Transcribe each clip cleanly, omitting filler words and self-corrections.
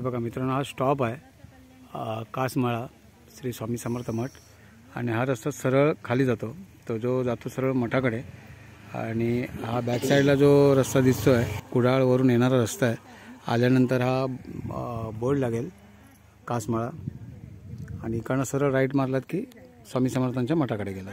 बघा मित्रांनो, हा स्टॉप आहे कासमाळा श्री स्वामी समर्थ मठ आणि हा रस्ता सरळ खाली जातो, तो जो जातो सरळ मठाकडे. आणि हा बॅक साईडला जो रस्ता दिसतो आहे कुडाळवरून येणारा रस्ता आहे. आल्यानंतर हा बोर्ड लागेल कासमाळा आणि इकडनं सरळ राईट मारलात की स्वामी समर्थांच्या मठाकडे गेलात.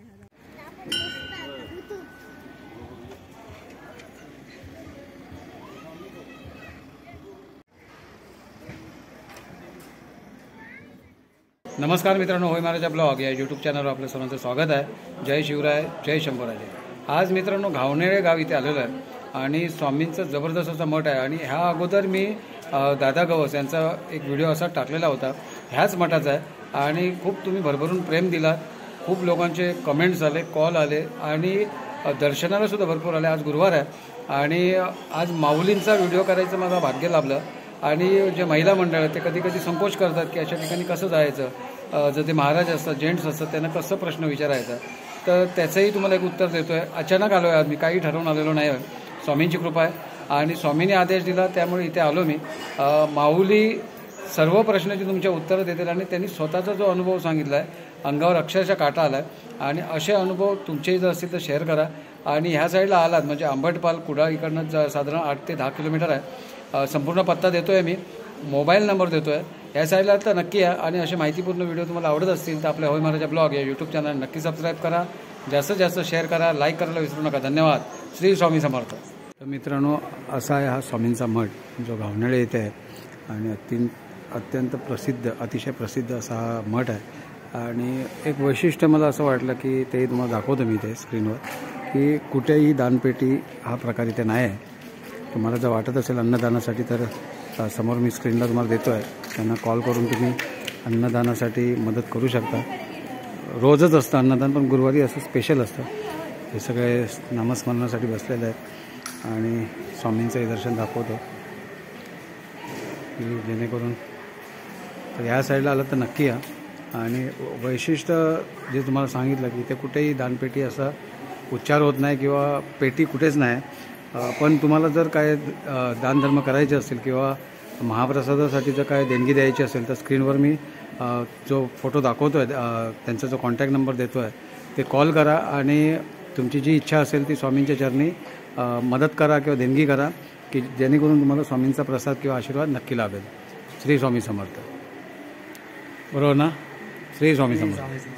नमस्कार मित्रांनो, होय महाराजा ब्लॉग या यूट्यूब चॅनलवर आपलं सर्वांचं स्वागत आहे. जय शिवराय, जय शंभूराजे. आज मित्रांनो घावनेळे गाव इथे आलेलो आहे आणि स्वामींचं जबरदस्त असा मठ आहे. आणि ह्या अगोदर मी दादा गवस यांचा एक व्हिडिओ असा टाकलेला होता, ह्याच मठाचा आहे. आणि खूप तुम्ही भरभरून प्रेम दिलात, खूप लोकांचे कमेंट्स आले, कॉल आले आणि दर्शनाला सुद्धा भरपूर आले. आज गुरुवार आहे आणि आज माऊलींचा व्हिडिओ करायचं माझं भाग्य लाभलं. आणि जे महिला मंडळ आहेत ते कधी कधी संकोच करतात की अशा ठिकाणी कसं जायचं, जर ते महाराज असतात, जेंट्स असतात, त्यांना कसं प्रश्न विचारायचा. तर त्याचंही तुम्हाला एक उत्तर देतो आहे. अचानक आलो आहे आज, मी काही ठरवून आलेलो नाही आहे, स्वामींची कृपा आहे आणि स्वामींनी आदेश दिला त्यामुळे इथे आलो मी. माऊली सर्व प्रश्नाची तुमच्या उत्तरं देतील आणि त्यांनी स्वतःचा जो अनुभव सांगितला आहे, अंगावर अक्षरशः काटा आला आहे. आणि असे अनुभव तुमचेही जर असतील तर शेअर करा. आणि ह्या साईडला आलात म्हणजे आंबटपाल कुडाळ इकडनं साधारण 8 ते 10 किलोमीटर आहे. संपूर्ण पत्ता देतो आहे मी, मोबाईल नंबर देतो आहे. या साईडला तर नक्की या. आणि असे माहितीपूर्ण व्हिडिओ तुम्हाला आवडत असतील तर आपल्या होय महाराजा ब्लॉग या यूट्यूब चॅनल नक्की सबस्क्राईब करा, जास्तीत जास्त शेअर करा, लाईक करायला विसरू नका. धन्यवाद. श्री स्वामी समर्थ. तर मित्रांनो, असा आहे हा स्वामींचा मठ जो घावनेळे येथे आहे आणि अत्यंत प्रसिद्ध, अतिशय प्रसिद्ध असा हा मठ आहे. आणि एक वैशिष्ट्य मला असं वाटलं की ते तुम्हाला दाखवतो मी ते स्क्रीनवर, की कुठेही दानपेटी हा प्रकार इथे नाही आहे. तुम्हाला जर वाटत असेल अन्नदानासाठी तर समोर मी स्क्रीनला तुम्हाला देतो आहे, त्यांना कॉल करून तुम्ही अन्नदानासाठी मदत करू शकता. रोजच असतं अन्नदान, पण गुरुवारी असं स्पेशल असतं. हे सगळे नामस्मरणासाठी बसलेले आहेत आणि स्वामींचंही दर्शन दाखवतो की जेणेकरून तर या साईडला आलं तर नक्की या. आणि वैशिष्ट्य जे तुम्हाला सांगितलं की इथे कुठेही दानपेटी असा उच्चार होत नाही किंवा पेटी कुठेच नाही. पण तुम्हाला जर काय दानधर्म करायचे असेल किंवा महाप्रसादासाठी जर काय देणगी द्यायची असेल तर स्क्रीनवर मी जो फोटो दाखवतो आहे त्यांचा जो कॉन्टॅक्ट नंबर देतो आहे ते कॉल करा आणि तुमची जी इच्छा असेल ती स्वामींच्या चरणी मदत करा किंवा देणगी करा, की जेणेकरून तुम्हाला स्वामींचा प्रसाद किंवा आशीर्वाद नक्की लाभेल. श्री स्वामी समर्थ. बरोबर ना? श्री स्वामी समर्थ.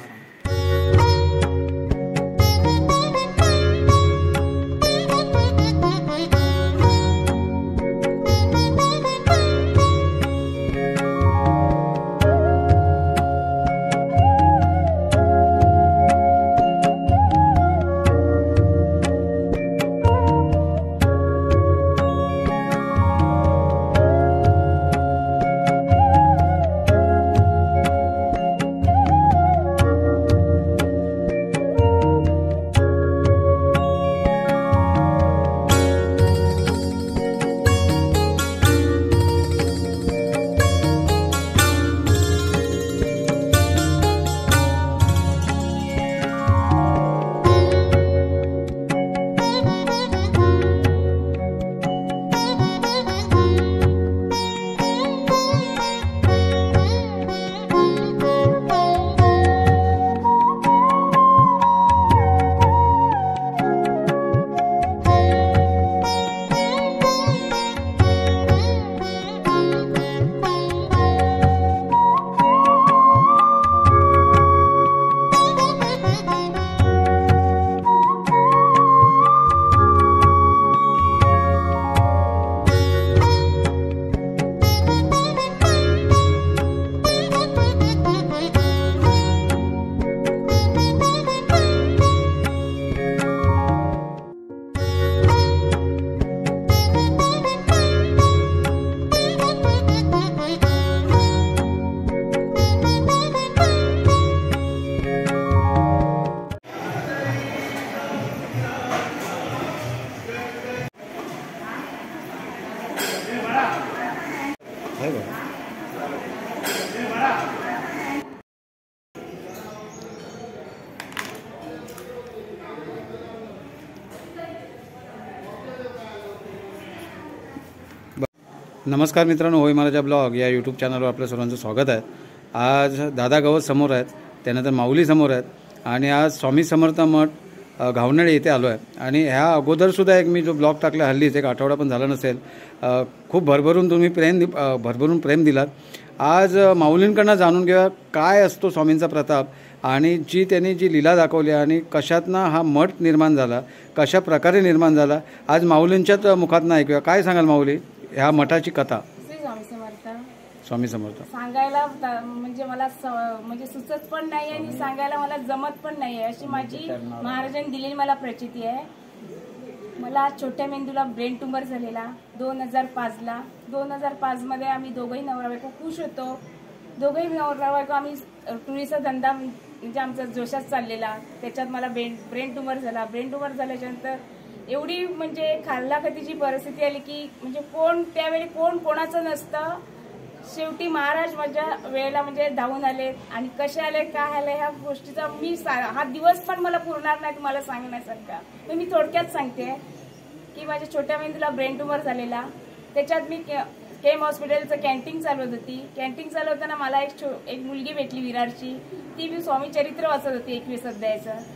नमस्कार मित्रांनो, होय महाराजा ब्लॉग या यूट्यूब चॅनलवर आपल्या सर्वांचं स्वागत आहे. आज दादा गवत समोर आहेत, त्यानंतर माऊली समोर आहेत आणि आज स्वामी समर्थ मठ घावनेळे येथे आलो आहे. आणि ह्या अगोदरसुद्धा एक मी जो ब्लॉग टाकला हल्लीच एक आठवडा पण झाला नसेल, खूप भरभरून तुम्ही भरभरून प्रेम दिलात. आज माऊलींकडनं जाणून घेऊया काय असतो स्वामींचा प्रताप आणि त्यांनी जी लीला दाखवली आणि कशातनं हा मठ निर्माण झाला, कशा प्रकारे निर्माण झाला, आज माऊलींच्याच मुखातनं ऐकूया. काय सांगाल माऊली ह्या मठाची कथा? स्वामी समर्थ. स्वामी समर्थ सांगायला म्हणजे मला म्हणजे सुचत पण नाही आणि सांगायला मला जमत पण नाही, अशी माझी महाराजांनी दिलेली मला प्रचिती आहे. मला छोट्या मेंदूला ब्रेन ट्यूमर झालेला 2005ला. 2005 आम्ही दोघंही नवरा बायको खुश होतो. दोघंही नवरा बायको आम्ही टुरिस्टचा धंदा म्हणजे आमचा जोशात चाललेला. त्याच्यात मला ब्रेन ट्यूमर झाला. ब्रेन ट्यूमर झाल्याच्यानंतर एवढी म्हणजे खाल्लाखतीची परिस्थिती आली की म्हणजे त्यावेळी कोणाचं नसतं. शेवटी महाराज माझ्या वेळेला म्हणजे धावून आले आणि कसे आले काय आले ह्या गोष्टीचा हा दिवस पण मला पुरणार नाही तुम्हाला सांगण्यासारखा. मी थोडक्यात सांगते की माझ्या छोट्या मेंदूला ब्रेन ट्यूमर झालेला. त्याच्यात मी केम हॉस्पिटलचं कॅन्टीन चालवत होती. कॅन्टीन चालवताना मला एक मुलगी भेटली विरारची. ती मी स्वामी चरित्र वाचत होती 21 अध्यायाचं.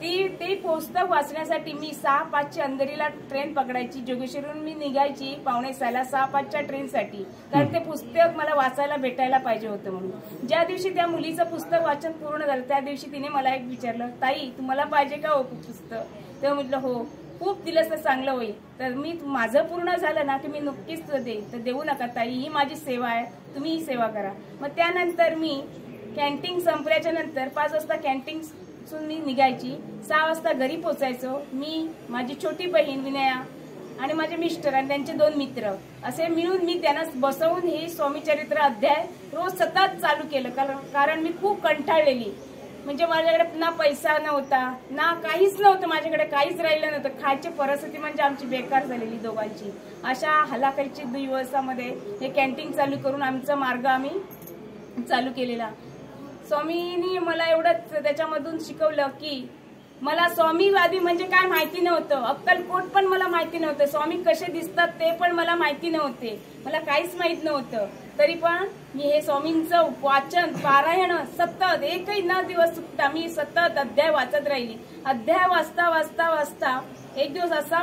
ते पुस्तक वाचण्यासाठी मी 6:05 अंधेरीला ट्रेन पकडायची. जोगेश्वरून मी निघायची 5:45ला 6:05च्या ट्रेनसाठी, कारण ते पुस्तक मला वाचायला भेटायला पाहिजे होतं म्हणून. ज्या दिवशी त्या मुलीचं पुस्तक वाचन पूर्ण झालं त्या दिवशी तिने मला एक विचारलं, ताई तुम्हाला पाहिजे का हो पुस्तक? तेव्हा म्हटलं हो, खूप दिलंस तर चांगलं होईल. तर मी माझं पूर्ण झालं ना की मी नक्कीच देईन. तर देऊ नका ताई, ही माझी सेवा आहे, तुम्ही ही सेवा करा. मग त्यानंतर मी कॅन्टीन संपल्याच्या नंतर 5 वाजता कॅन्टीन मी निघायची. 6 वाजता घरी पोचायचो. मी, माझी छोटी बहीण विनया आणि माझे मिस्टर आणि त्यांचे 2 मित्र असे मिळून मी त्यांना बसवून हे स्वामी चरित्र अध्याय रोज सतत चालू केलं. कारण मी खूप कंटाळलेली. म्हणजे माझ्याकडे ना पैसा नव्हता ना काहीच नव्हतं, माझ्याकडे काहीच राहिलं नव्हतं. खायची परिस्थिती म्हणजे आमची बेकार झालेली दोघांची. अशा हलाखीच्या दिवसामध्ये हे कॅन्टीन चालू करून आमचा मार्ग आम्ही चालू केलेला. स्वामींनी मला एवढंच त्याच्यामधून शिकवलं की मला स्वामीवादी म्हणजे काय माहिती नव्हतं. अक्कलकोट पण मला माहिती नव्हतं. स्वामी कसे दिसतात ते पण मला माहिती नव्हते. मला काहीच माहित नव्हतं. तरी पण मी हे स्वामींचं वाचन पारायण सतत एकही न दिवस सुटता मी सतत अध्याय वाचत राहिली. अध्याय वाचता वाचता वाचता एक दिवस असा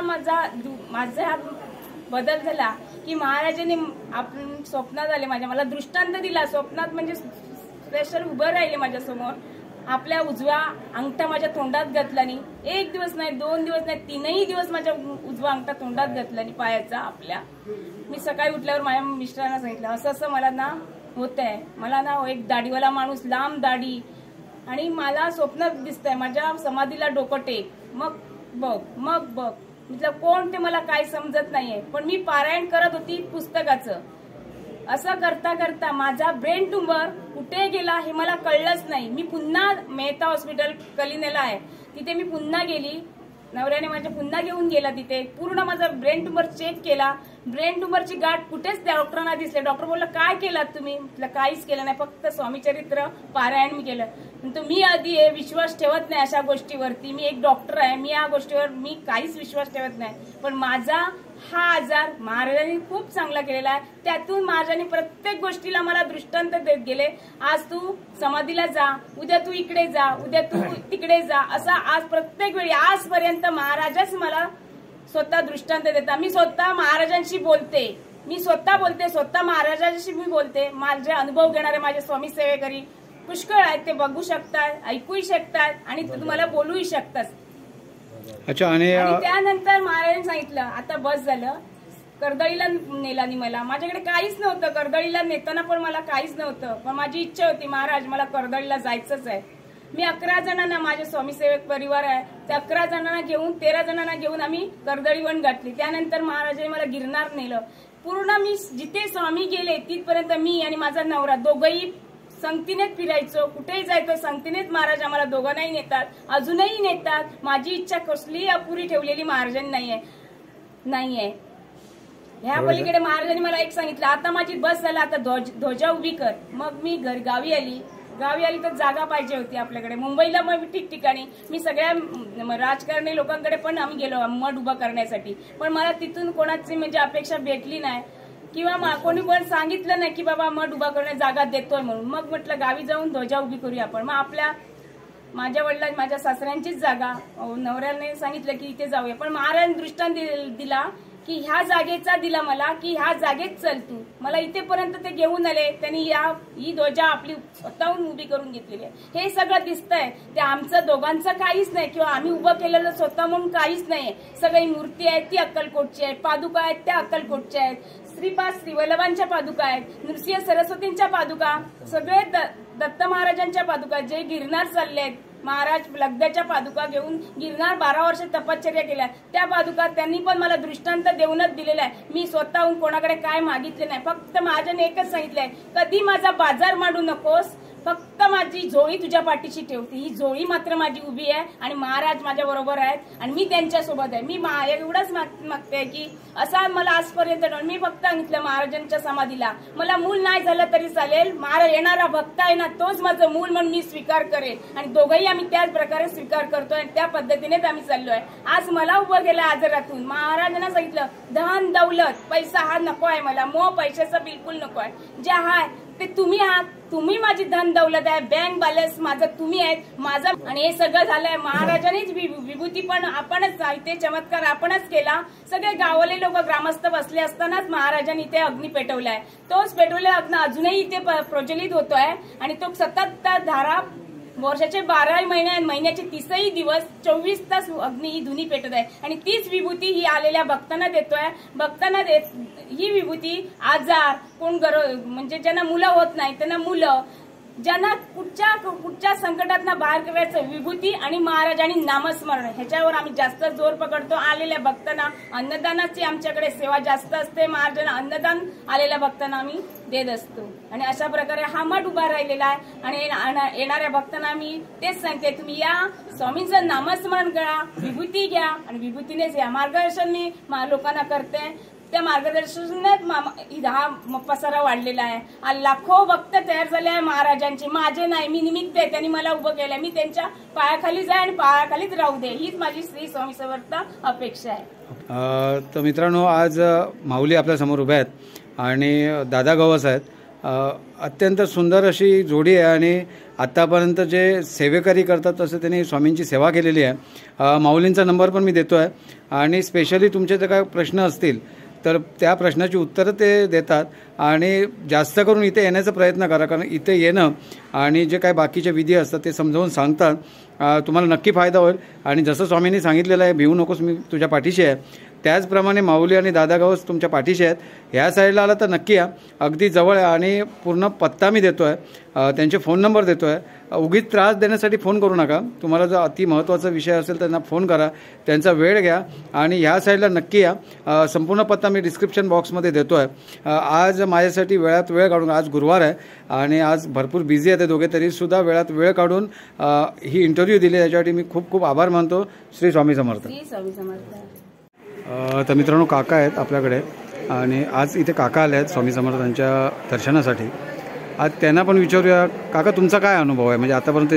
माझा बदल झाला की महाराजांनी स्वप्नात आले. मला दृष्टांत दिला स्वप्नात. म्हणजे स्पेशल उभं राहिले माझ्यासमोर. आपल्या उजव्या अंगठा माझ्या तोंडात घातला नाही. 1 दिवस नाही, 2 दिवस नाही, 3ही दिवस माझ्या उजवा अंगठा तोंडात घातला नाही पायाचा आपल्या. मी सकाळी उठल्यावर माझ्या मिस्टरांना सांगितलं असं असं मला ना होत आहे. मला ना एक दाढीवाला माणूस, लांब दाढी, आणि मला स्वप्नात दिसतंय माझ्या समाधीला डोकं टेक, मग बघ. म्हटलं कोण ते मला काय समजत नाहीये. पण मी पारायण करत होती पुस्तकाचं. असं करता करता माझा ब्रेन ट्यूमर कुठे गेला हे मला कळलंच नाही. मी पुन्हा मेहता हॉस्पिटल कलिनेला आहे, तिथे मी पुन्हा गेली. नवऱ्याने माझ्या पुन्हा घेऊन गेला. तिथे पूर्ण माझा ब्रेन ट्यूमर चेक केला. ब्रेन ट्यूमरची गाठ कुठेच त्या डॉक्टरांना दिसले. डॉक्टर बोलला काय केलात तुम्ही? म्हटलं काहीच केलं नाही, फक्त स्वामी चरित्र पारायण मी केलं. म्हणतो मी आधी विश्वास ठेवत नाही अशा गोष्टीवरती. मी एक डॉक्टर आहे, मी या गोष्टीवर मी काहीच विश्वास ठेवत नाही. पण माझा हा आजार महाराजांनी खूप चांगला केलेला आहे. त्यातून महाराजांनी प्रत्येक गोष्टीला मला दृष्टांत देत गेले. आज तू समाधीला जा, उद्या तू इकडे जा, उद्या तू तिकडे जा, असा आज प्रत्येक वेळी आजपर्यंत महाराजच मला स्वतः दृष्टांत देतात. मी स्वतः महाराजांशी बोलते. स्वतः महाराजांशी मी बोलते. माझे अनुभव घेणारे माझे स्वामी सेवेकरी पुष्कळ आहेत. ते बघू शकतात, ऐकूही शकतात आणि ते तुम्हाला बोलूही शकतात. अच्छा. आणि त्यानंतर महाराजांनी सांगितलं आता बस झालं. कर्दळीला नेला मला. माझ्याकडे काहीच नव्हतं. कर्दळीला नेताना पण मला काहीच नव्हतं. पण माझी इच्छा होती महाराज मला कर्दळीला जायचंच आहे. मी 11 जणांना, माझे स्वामी सेवक परिवार आहे, त्या 11 जणांना घेऊन 13 जणांना घेऊन आम्ही कर्दळीवन गाठली. त्यानंतर महाराजांनी मला गिरनार नेलं. पूर्ण मी जिथे स्वामी गेले तिथपर्यंत मी आणि माझा नवरा दोघंही संगतीनेच फिरायचो. कुठेही जायचो संगतीनेच. महाराज आम्हाला दोघांनाही नेतात, अजूनही नेतात. माझी इच्छा कसलीही अपुरी ठेवलेली महाराजांनी नाहीये. ह्या पलीकडे महाराजांनी मला एक सांगितलं आता माझी बस झाला, आता ध्वजा उभी कर. मग मी गावी आली तर जागा पाहिजे होती आपल्याकडे. मुंबईला मग ठिकठिकाणी मी सगळ्या राजकारणी लोकांकडे पण आम्ही गेलो मठ उभा करण्यासाठी. पण मला तिथून कोणाची म्हणजे अपेक्षा भेटली नाही. किंवा कोणी पण सांगितलं नाही की बाबा मठ उभा करण्याची जागा देतोय म्हणून, मग म्हटलं गावी जाऊन ध्वजा उभी करूया आपण. मग माझ्या वडिलांनी माझ्या सासऱ्यांचीच जागा नवऱ्याने सांगितलं की इथे जाऊया, पण महाराजांनी दृष्टांत दिला की ह्या जागेचा दिला मला की ह्या जागेत चल तू. मला इथेपर्यंत ते घेऊन आले. त्यांनी ही ध्वजा आपली स्वतःहून उभी करून घेतलेली आहे. हे सगळं दिसतंय ते आमचं दोघांचं काहीच नाही किंवा आम्ही उभं केलेलं स्वतः म्हणून काहीच नाही. सगळी मूर्ती आहेत ती अक्कलकोटची आहे, पादुका आहेत त्या अक्कलकोटच्या आहेत, श्रीपाद श्रीवल्लभांच्या पादुका आहेत, नृसिंह सरस्वतींच्या पादुका, सगळे दत्त महाराजांच्या पादुका, जे गिरनार चाललेत महाराज लगद्याच्या पादुका घेऊन गिरनार 12 वर्ष तपश्चर्या केल्या त्या पादुका त्यांनी पण मला दृष्टांत देऊनच दिलेला आहे. मी स्वतःहून कोणाकडे काय मागितले नाही. फक्त महाराजांनी एकच सांगितलंय, कधी माझा बाजार मांडू नकोस, फक्त माझी झोळी तुझ्या पाठीशी ठेवते. ही झोळी मात्र माझी उभी आहे आणि महाराज माझ्या बरोबर आहेत आणि मी त्यांच्या सोबत आहे. मी एवढंच मागते की असा मला आजपर्यंत मी फक्त सांगितलं महाराजांच्या समाधीला मला मूल नाही झालं तरी चालेल, महाराज येणारा भक्त आहे ना तोच माझं मूल म्हणून मी स्वीकार करेन आणि दोघंही आम्ही त्याच प्रकारे स्वीकार करतोय आणि त्या पद्धतीनेच आम्ही चाललोय. आज मला उभं केलं आजारातून. महाराजांना सांगितलं धन दौलत पैसा हा नको आहे मला, मोह पैशाचा बिलकुल नको आहे. जे आहे ते तुम्ही आहात, तुम्ही माझी धन दौलत आहे, बँक बॅलन्स माझं तुम्ही आहेत माझं. आणि हे सगळं झालंय महाराजांनीच विभूती पण आपणच इथे चमत्कार आपणच केला. सगळे गावाले लोक ग्रामस्थ बसले असतानाच महाराजांनी इथे अग्नी पेटवलाय. तोच पेटवलेला अग्नी अजूनही इथे प्रज्वलित होतोय आणि तो सतत धारा वर्षाचे 12 महिन्याचे 30ही दिवस 24 तास अग्नी ही धुनी पेटत आहे आणि तीच विभूती ही आलेल्या भक्तांना देतोय. भक्तांना ही विभूती आजार कोण म्हणजे ज्यांना मुलं होत नाही त्यांना मुलं, ज्यांना कुठच्या संकटातनं बाहेर करायचं विभूती आणि महाराज आणि नामस्मरण ह्याच्यावर आम्ही जास्त जोर पकडतो. आलेल्या भक्तांना अन्नदानाची आमच्याकडे सेवा जास्त असते. महाराजांना अन्नदान आलेल्या भक्तांना आम्ही देत असतो आणि अशा प्रकारे हा मठ उभा राहिलेला आहे. आणि येणाऱ्या भक्तांना मी तेच सांगते, तुम्ही या स्वामींचं नामस्मरण करा, विभूती घ्या आणि विभूतीनेच या. मार्गदर्शन मी लोकांना करते, त्या मार्गदर्शनात हा पसारा वाढलेला आहे. लाखो भक्त तयार झाले आहे महाराजांचे, माझे नाही, मी निमित्त आहे. त्यांनी मला उभं केलंय, मी त्यांच्या पायाखाली जाय आणि पायाखालीच राहू दे, हीच माझी श्री स्वामी समर्थ अपेक्षा आहे. तर मित्रांनो, आज माऊली आपल्या समोर उभ्या आहेत आणि दादा गवस आहेत. अत्यंत सुंदर अशी जोडी आहे आणि आत्तापर्यंत जे सेवेकरी करतात तसं त्यांनी स्वामींची सेवा केलेली आहे. माऊलींचा नंबर पण मी देतो आहे आणि स्पेशली तुमचे जर काय प्रश्न असतील तर त्या प्रश्नाची उत्तरं ते देतात आणि जास्त करून इथे येण्याचा प्रयत्न करा, कारण इथे येणं आणि जे काही बाकीचे विधी असतात ते समजावून सांगतात. तुम्हाला नक्की फायदा होईल. आणि जसं स्वामींनी सांगितलेलं आहे, भिवू नकोस मी तुझ्या पाठीशी आहे, त्याचप्रमाणे माऊली आणि दादा गवस तुमच्या पाठीशी आहेत. ह्या साईडला आला तर नक्की या, अगदी जवळ आहे आणि पूर्ण पत्ता मी देतो आहे, त्यांचे फोन नंबर देतो आहे. उगीच त्रास देण्यासाठी फोन करू नका. तुम्हाला जर अति महत्त्वाचा विषय असेल त्यांना फोन करा, त्यांचा वेळ घ्या आणि ह्या साईडला नक्की या. संपूर्ण पत्ता मी डिस्क्रिप्शन बॉक्समध्ये देतो आहे. आज माझ्यासाठी वेळात वेळ काढून, आज गुरुवार आहे आणि आज भरपूर बिझी आहे ते दोघे, तरीसुद्धा वेळात वेळ काढून ही इंटरव्ह्यू दिली, याच्यासाठी मी खूप खूप आभार मानतो. श्री स्वामी समर्थ. श्री स्वामी समर्थ. तर मित्रांनो, काका आहेत आपल्याकडे आणि आज इथे काका आले आहेत स्वामी समर्थांच्या दर्शनासाठी. आज त्यांना पण विचारूया, काका तुमचा काय अनुभव आहे, म्हणजे आतापर्यंत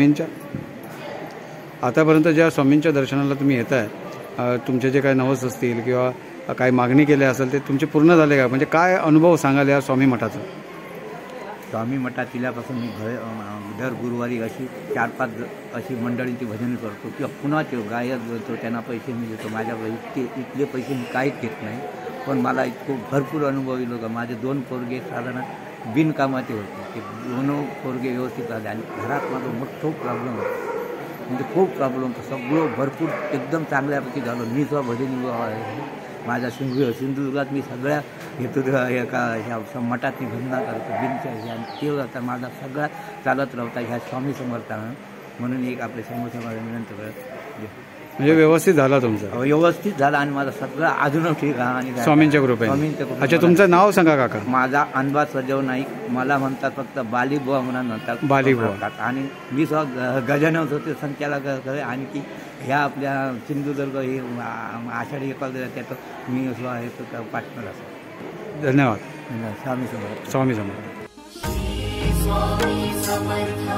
ज्या स्वामींच्या दर्शनाला तुम्ही येत आहे, तुमचे जे काही नवस असतील किंवा काही मागणी केली असेल ते तुमचे पूर्ण झाले का, म्हणजे काय अनुभव सांगाल या स्वामी मठाचा? स्वामी मठात दिल्यापासून मी दर गुरुवारी अशी 4-5 अशी मंडळींची भजन करतो किंवा पुन्हा ते गायक बोलतो, त्यांना पैसे मी देतो. माझ्याकडे इथले पैसे मी काहीच घेत नाही, पण मला इतकं भरपूर अनुभव येलो का माझे 2 पोरगे साधारण बिनकामाचे होते, ते 2 पोरगे व्यवस्थित झाले आणि घरात माझा मोठा प्रॉब्लेम होता, म्हणजे खूप प्रॉब्लेम होता. सगळं भरपूर एकदम चांगल्यापैकी झालं. मी सुद्धा भजन आहे माझ्या सिंधुदुर्गात मी सगळ्या घेतो एका ह्या मठाची भजना करतो बिनच्या आणि ते आता माझा सगळा चालत राहता ह्या स्वामी समर्थानं. म्हणून एक आपल्या समोर विनंती करत, म्हणजे व्यवस्थित झाला तुमचा? व्यवस्थित झाला आणि माझा सगळं अजून ठीक आहे आणि स्वामींच्या कृपेने. अच्छा, तुमचं नाव सांगा काका? माझा अनबा सजव नाईक, मला म्हणतात फक्त बालीबुवा म्हणून म्हणतात, बालीबुवा. आणि मी स्वतः गजानन होते संख्याला आणखी ह्या आपल्या सिंधुदुर्ग हे आषाढी एकादशी त्याचं मी स्वतः पार्टनर असतो. धन्यवाद. स्वामी समर्थ. स्वामी समर्थ.